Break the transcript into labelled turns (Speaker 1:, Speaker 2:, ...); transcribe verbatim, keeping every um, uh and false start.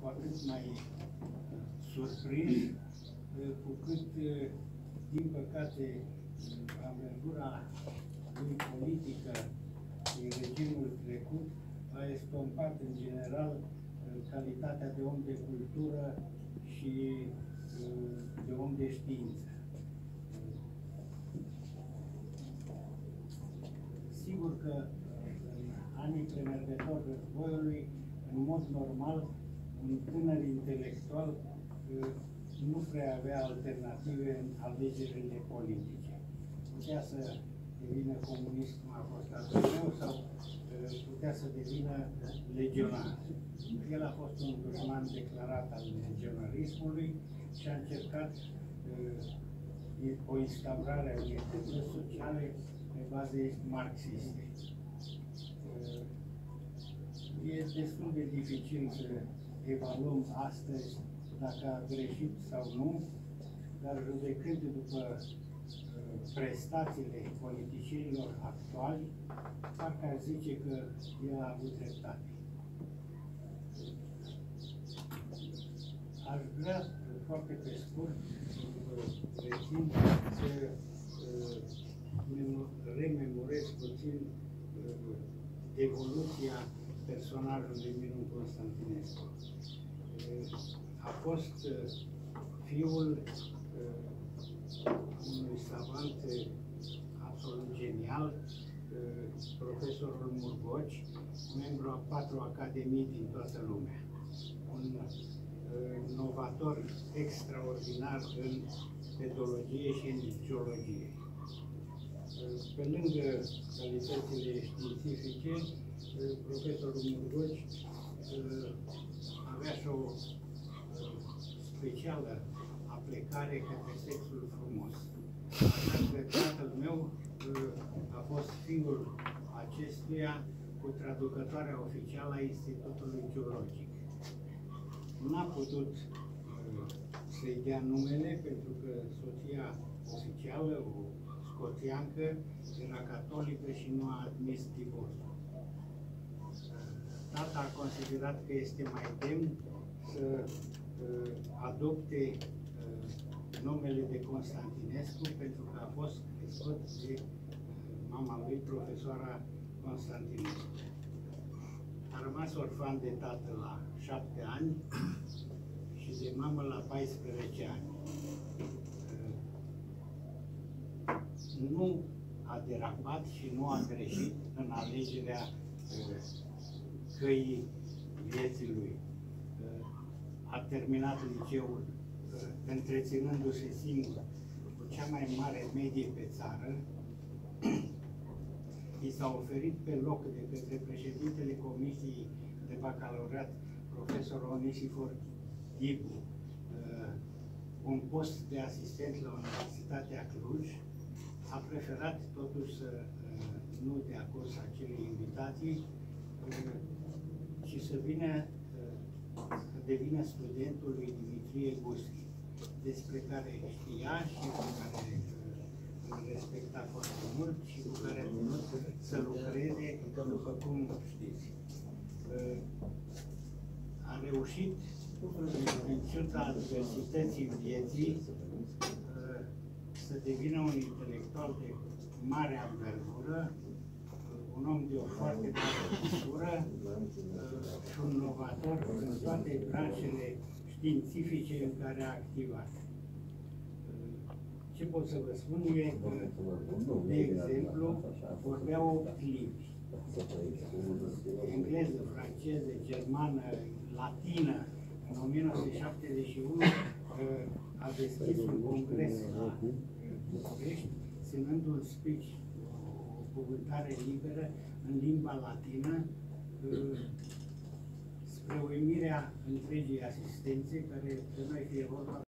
Speaker 1: cu atât mai surprins, cu cât, din păcate, anvergura lui politică din regimul trecut a estompat în general calitatea de om de cultură și de om de știință. Sigur că în anii premergători războiului, în mod normal, un tânăr intelectual nu prea avea alternative în alegerile politice. Putea să devină comunist, cum a fost al meu, sau putea să devină legionar. El a fost un dușman declarat al legionarismului și a încercat o instaurare a unei dreptăți sociale pe baze marxiste. E destul de dificil să evaluăm astăzi dacă a greșit sau nu, dar judecând după prestațiile politicienilor actuali, parcă ar zice că el a avut dreptate. Aș vrea, foarte pe scurt, rețin să rememorez puțin evoluția personajului Miron Constantinescu. A fost fiul unui savant absolut genial, profesorul Murgoci, membru a patru academii din toată lumea. Un inovator extraordinar în pedologie și în geologie. Pe lângă calitățile științifice, profesorul Murgoci avea și o specială aplecare către sexul frumos. Așa că tatăl meu a fost fiul acestuia cu traducătoarea oficială a Institutului Geologic. N-a putut să-i dea numele pentru că soția oficială, o scoțiancă, era catolică și nu a admis divorțul. Tata a considerat că este mai demn să uh, adopte uh, numele de Constantinescu pentru că a fost crescut de uh, mama lui, profesoara Constantinescu. A rămas orfan de tată la șapte ani și de mamă la paisprezece ani. Uh, nu a derapat și nu a greșit în alegerea uh, căii vieții lui. A terminat liceul întreținându-se singur cu cea mai mare medie pe țară. I s-a oferit pe loc de către președintele Comisiei de Bacalaureat, profesor Onisifor Ghibu, un post de asistent la Universitatea Cluj. A preferat totuși să nu dea curs acelei invitații și să vină, să devină studentul lui Dimitrie Guschi, despre care știa și cu care îl respecta foarte mult și cu care a vrut să lucreze, după cum știți. A reușit, în ciuda adversității vieții, să devină un intelectual de mare anvergură, un om de o foarte mare cultură și un novator în toate branșele științifice în care a activat. Ce pot să vă spun e că, de exemplu, vorbea opt limbi. Engleză, franceză, germană, latină. În o mie nouă sute șaptezeci și unu a deschis un congres la București, ținând un speech, o cuvântare liberă în limba latină, spre uimirea întregii asistențe, care de noi fie vorba